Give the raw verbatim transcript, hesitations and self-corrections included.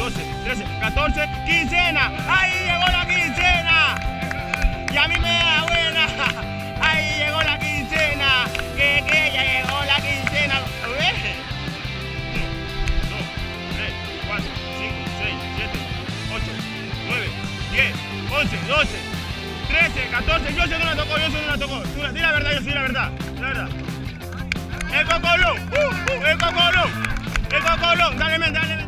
doce, trece, catorce, quincena. ¡Ahí llegó la quincena! Y a mí me da buena. ¡Ahí llegó la quincena! Que, que ya llegó la quincena. uno, dos, tres, cuatro, cinco, seis, siete, ocho, nueve, diez, once, doce, trece, catorce. Yo sé no la tocó, yo sé no la tocó. Tú la, di la verdad, yo sí la verdad. Di la verdad. El cocolón. Uh, uh, el cocolón. El cocolón. Dale, men, dale, men.